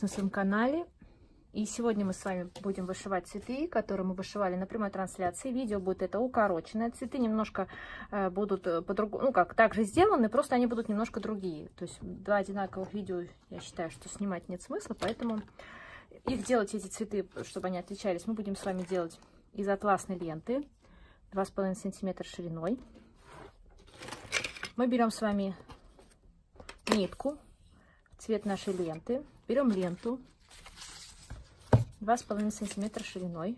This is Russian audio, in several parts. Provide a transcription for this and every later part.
на своем канале. И сегодня мы с вами будем вышивать цветы, которые мы вышивали на прямой трансляции. Видео будет это укороченное. Цветы немножко будут по-другому, ну как, также сделаны, просто они будут немножко другие. То есть два одинаковых видео, я считаю, что снимать нет смысла, поэтому их делать, эти цветы, чтобы они отличались, мы будем с вами делать из атласной ленты 2,5 см шириной. Мы берем с вами нитку, цвет нашей ленты, берем ленту 2,5 см шириной.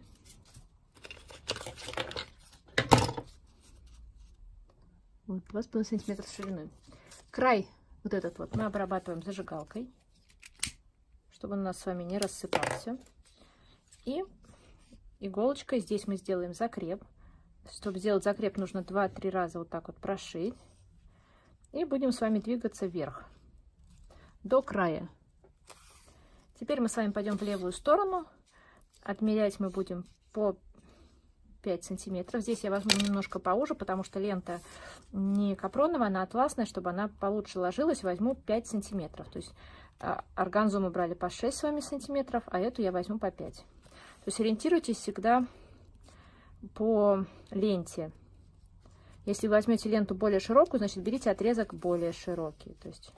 Вот, 2,5 см шириной. Край вот этот вот мы обрабатываем зажигалкой, чтобы он у нас с вами не рассыпался. И иголочкой здесь мы сделаем закреп. Чтобы сделать закреп, нужно 2-3 раза вот так вот прошить. И будем с вами двигаться вверх до края. Теперь мы с вами пойдем в левую сторону. Отмерять мы будем по 5 сантиметров. Здесь я возьму немножко поуже, потому что лента не капроновая, она атласная. Чтобы она получше ложилась, возьму 5 сантиметров. То есть органзу мы брали по 6 с вами сантиметров, а эту я возьму по 5. То есть ориентируйтесь всегда по ленте. Если вы возьмете ленту более широкую, значит берите отрезок более широкий. То есть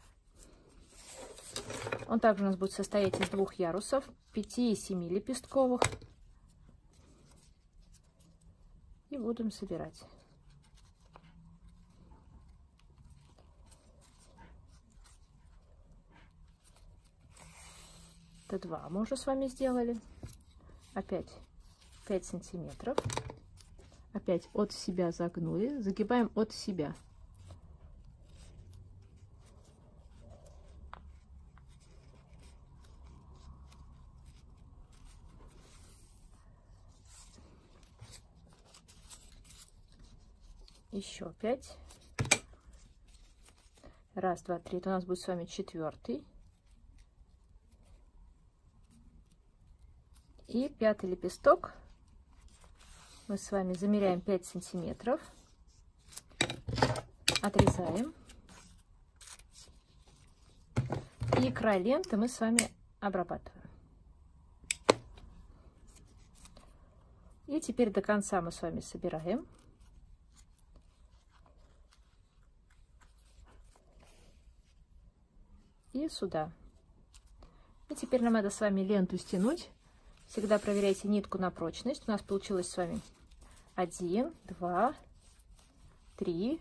он также у нас будет состоять из 2 ярусов, 5 и 7 лепестковых. И будем собирать. Это 2 мы уже с вами сделали. Опять 5 сантиметров. Опять от себя загнули, загибаем от себя. Еще 5. Раз, два, три. Это у нас будет с вами 4-й. И 5-й лепесток. Мы с вами замеряем 5 сантиметров. Отрезаем. И край ленты мы с вами обрабатываем. И теперь до конца мы с вами собираем. И сюда. И теперь нам надо с вами ленту стянуть. Всегда проверяйте нитку на прочность. У нас получилось с вами 1, 2, 3,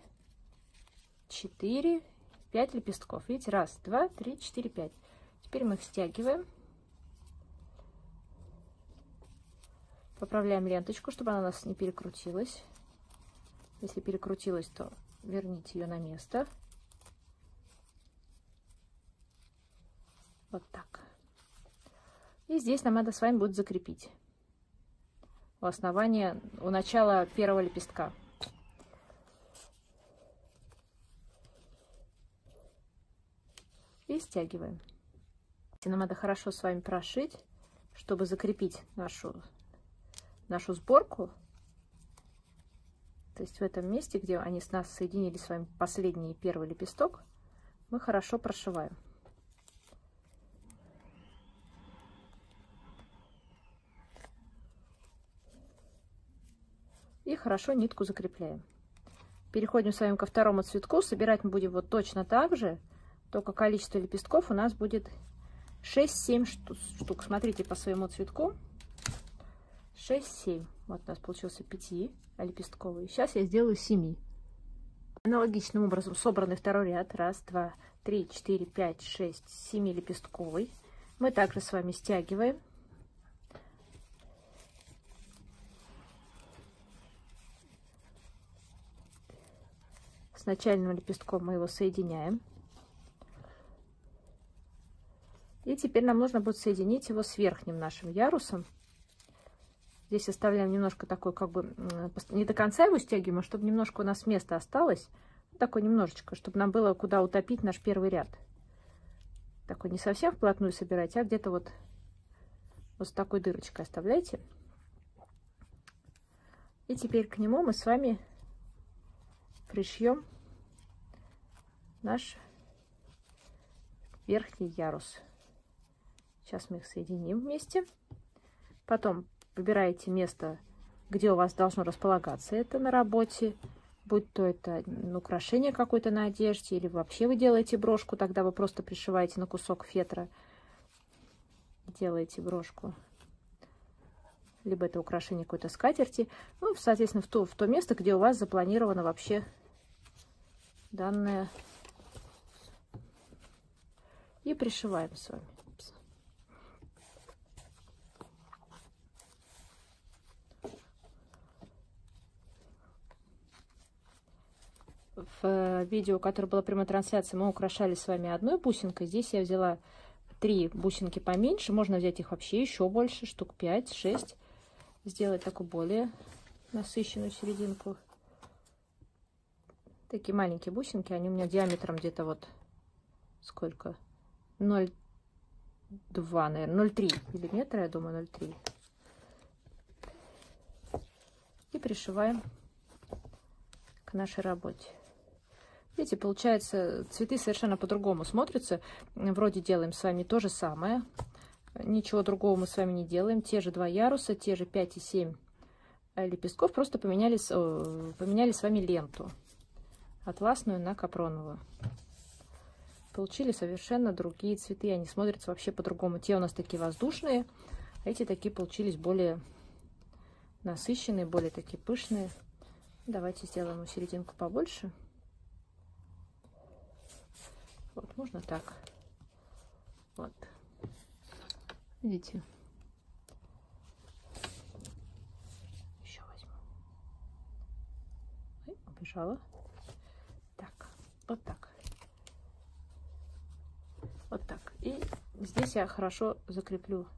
4, 5 лепестков. Видите, 1, 2, 3, 4, 5. Теперь мы их стягиваем. Поправляем ленточку, чтобы она у нас не перекрутилась. Если перекрутилась, то верните ее на место. Вот так. И здесь нам надо с вами будет закрепить у основания, у начала первого лепестка. И стягиваем. Нам надо хорошо с вами прошить, чтобы закрепить нашу сборку. То есть в этом месте, где они с нас соединились с вами, последний и первый лепесток, мы хорошо прошиваем. И хорошо нитку закрепляем. Переходим с вами ко второму цветку. Собирать мы будем вот точно так же, только количество лепестков у нас будет 6-7 штук. Смотрите по своему цветку. 6-7. Вот у нас получился 5-лепестковый. Сейчас я сделаю 7. Аналогичным образом собранный второй ряд. 1, 2, 3, 4, 5, 6, 7-лепестковый. Мы также с вами стягиваем. С начальным лепестком мы его соединяем. И теперь нам нужно будет соединить его с верхним нашим ярусом. Здесь оставляем немножко такой, как бы, не до конца его стягиваем, а чтобы немножко у нас места осталось. Такой немножечко, чтобы нам было куда утопить наш первый ряд. Такой не совсем вплотную собирайте, а где-то вот с такой дырочкой оставляйте. И теперь к нему мы с вами пришьем наш верхний ярус. Сейчас мы их соединим вместе. Потом выбираете место, где у вас должно располагаться это на работе. Будь то это украшение какое-то на одежде, или вообще вы делаете брошку, тогда вы просто пришиваете на кусок фетра, делаете брошку. Либо это украшение какой-то скатерти. Ну, соответственно, в то место, где у вас запланировано вообще данное. И пришиваем с вами. В видео, которое было прямой трансляцией, мы украшали с вами одной бусинкой. Здесь я взяла 3 бусинки поменьше. Можно взять их вообще еще больше, штук 5-6. Сделать такую более насыщенную серединку. Такие маленькие бусинки. Они у меня диаметром где-то вот сколько? 0,2, наверное, 0,3 миллиметра, я думаю, 0,3. И пришиваем к нашей работе. Видите, получается, цветы совершенно по-другому смотрятся. Вроде делаем с вами то же самое. Ничего другого мы с вами не делаем. Те же 2 яруса, те же 5 и 7 лепестков. Просто поменяли с вами ленту. Атласную на капроновую. Получили совершенно другие цветы. Они смотрятся вообще по-другому. Те у нас такие воздушные. А эти такие получились более насыщенные, более такие пышные. Давайте сделаем серединку побольше. Вот, можно так. Вот. Видите? Еще возьму. Ой, убежала. Так, вот так. Вот так. И здесь я хорошо закреплю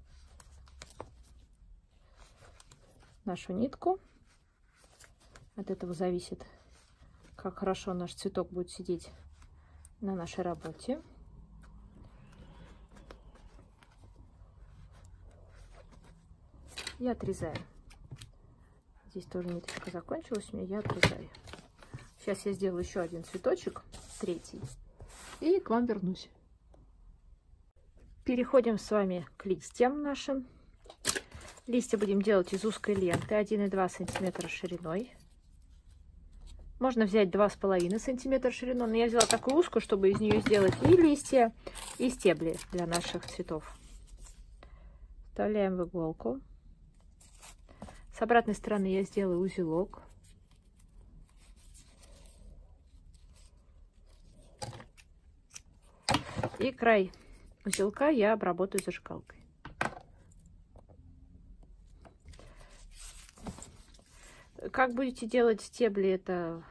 нашу нитку. От этого зависит, как хорошо наш цветок будет сидеть на нашей работе. И отрезаю. Здесь тоже ниточка закончилась у меня, я отрезаю. Сейчас я сделаю еще один цветочек, 3-й, и к вам вернусь. Переходим с вами к листьям нашим. Листья будем делать из узкой ленты 1,2 см шириной. Можно взять 2,5 см шириной, но я взяла такую узкую, чтобы из нее сделать и листья, и стебли для наших цветов. Вставляем в иголку. С обратной стороны я сделаю узелок. И край узелка я обработаю зажигалкой. Как будете делать стебли, это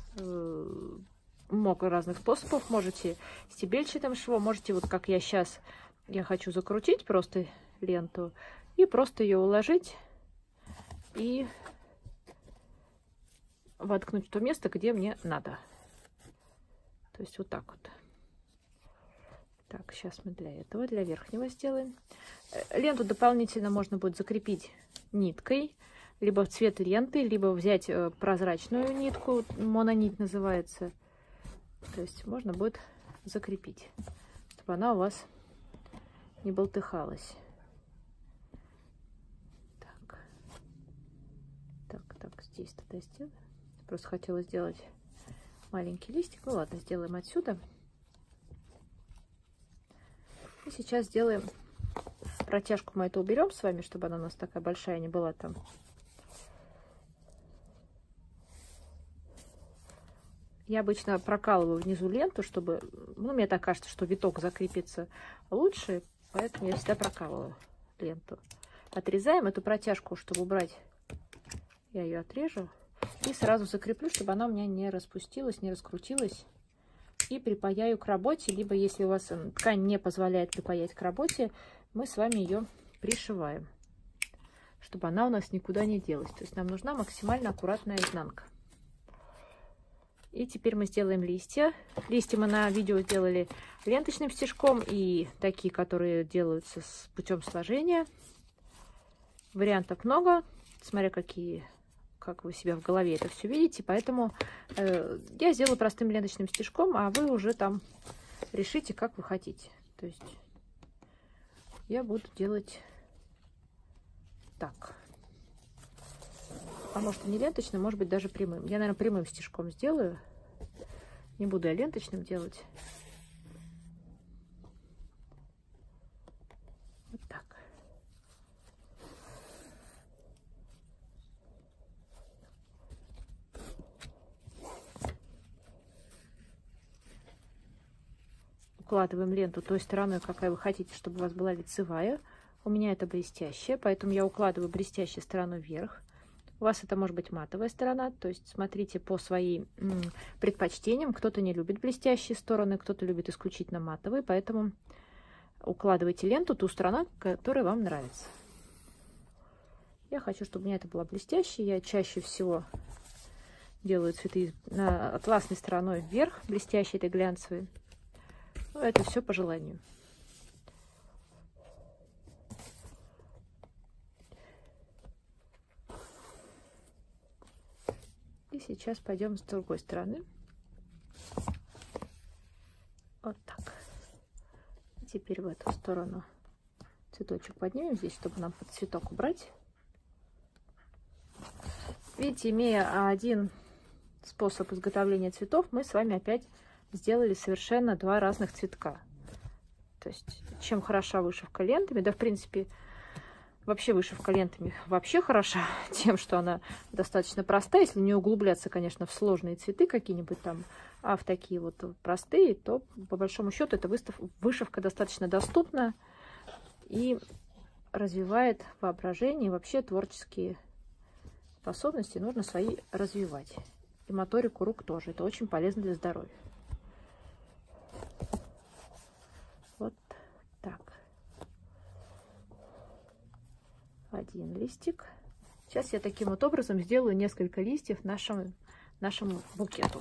много разных способов. Можете стебельчатым швом, можете вот как я сейчас, я хочу закрутить просто ленту и просто ее уложить и воткнуть в то место, где мне надо. То есть вот так вот. Так, сейчас мы для этого, для верхнего сделаем. Ленту дополнительно можно будет закрепить ниткой, либо в цвет ленты, либо взять прозрачную нитку, мононить называется. То есть можно будет закрепить, чтобы она у вас не болтыхалась. Так, здесь тогда сделаем. Просто хотела сделать маленький листик. Ну ладно, сделаем отсюда. И сейчас сделаем протяжку, мы это уберем с вами, чтобы она у нас такая большая не была там. Я обычно прокалываю внизу ленту, чтобы, ну, мне так кажется, что виток закрепится лучше, поэтому я всегда прокалываю ленту. Отрезаем эту протяжку, чтобы убрать, я ее отрежу и сразу закреплю, чтобы она у меня не распустилась, не раскрутилась. И припаяю к работе, либо если у вас ткань не позволяет припаять к работе, мы с вами ее пришиваем, чтобы она у нас никуда не делась. То есть нам нужна максимально аккуратная изнанка. И теперь мы сделаем листья. Листья мы на видео сделали ленточным стежком и такие, которые делаются с путем сложения. Вариантов много, смотря как вы себя в голове это все видите. Поэтому я сделаю простым ленточным стежком, а вы уже там решите, как вы хотите. То есть я буду делать так. А может и не ленточным, может быть даже прямым. Я, наверное, прямым стежком сделаю. Не буду я ленточным делать. Вот так. Укладываем ленту той стороной, какая вы хотите, чтобы у вас была лицевая. У меня это блестящая, поэтому я укладываю блестящей стороной вверх. У вас это может быть матовая сторона, то есть смотрите по своим предпочтениям. Кто-то не любит блестящие стороны, кто-то любит исключительно матовые, поэтому укладывайте ленту ту сторону, которая вам нравится. Я хочу, чтобы у меня это была блестящая. Я чаще всего делаю цветы атласной стороной вверх, блестящей этой глянцевой. Но это все по желанию. И сейчас пойдем с другой стороны. Вот так. И теперь в эту сторону цветочек поднимем здесь, чтобы нам под цветок убрать. Видите, имея один способ изготовления цветов, мы с вами опять сделали совершенно два разных цветка. То есть, чем хороша вышивка лентами, да, в принципе, вообще вышивка лентами вообще хороша тем, что она достаточно простая. Если не углубляться, конечно, в сложные цветы какие-нибудь там, а в такие вот простые, то по большому счету эта вышивка достаточно доступна и развивает воображение, и вообще творческие способности нужно свои развивать. И моторику рук тоже. Это очень полезно для здоровья. Вот так. Один листик. Сейчас я таким вот образом сделаю несколько листьев нашему букету.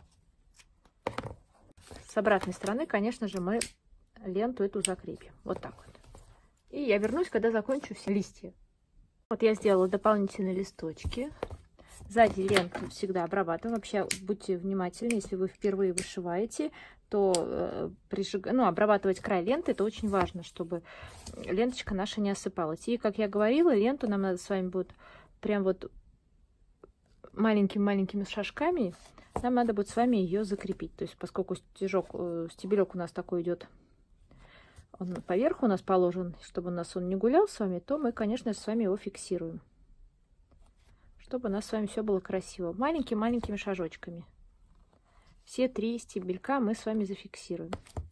С обратной стороны, конечно же, мы ленту эту закрепим. Вот так вот. И я вернусь, когда закончу все листья. Вот я сделала дополнительные листочки. Сзади ленту всегда обрабатываем. Вообще, будьте внимательны, если вы впервые вышиваете, то обрабатывать край ленты, это очень важно, чтобы ленточка наша не осыпалась. И, как я говорила, ленту нам надо с вами будет прям вот маленькими-маленькими шажками, нам надо будет с вами ее закрепить. То есть, поскольку стебелек у нас такой идет, он поверху у нас положен, чтобы он не гулял с вами, то мы, конечно, с вами его фиксируем. Чтобы у нас с вами все было красиво. Маленькими-маленькими шажочками. Все 3 стебелька мы с вами зафиксируем.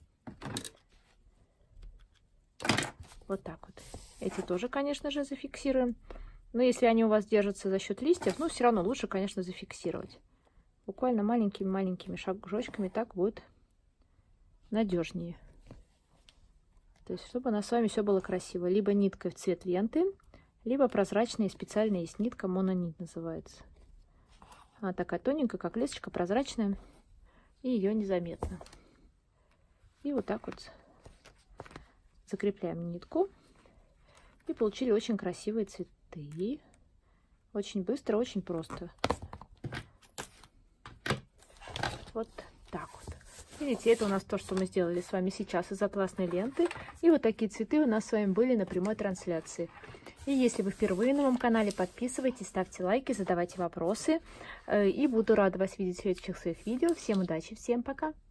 Вот так вот. Эти тоже, конечно же, зафиксируем. Но если они у вас держатся за счет листьев, ну, все равно лучше, конечно, зафиксировать. Буквально маленькими-маленькими шажочками, так будет надежнее. То есть, чтобы у нас с вами все было красиво. Либо ниткой в цвет ленты, либо прозрачная специальная есть нитка, мононит называется. Она такая тоненькая, как лесочка, прозрачная, и ее незаметно. И вот так вот закрепляем нитку. И получили очень красивые цветы. Очень быстро, очень просто. Вот так вот. Видите, это у нас то, что мы сделали с вами сейчас из атласной ленты. И вот такие цветы у нас с вами были на прямой трансляции. И если вы впервые на моем канале, подписывайтесь, ставьте лайки, задавайте вопросы. И буду рада вас видеть в следующих своих видео. Всем удачи, всем пока!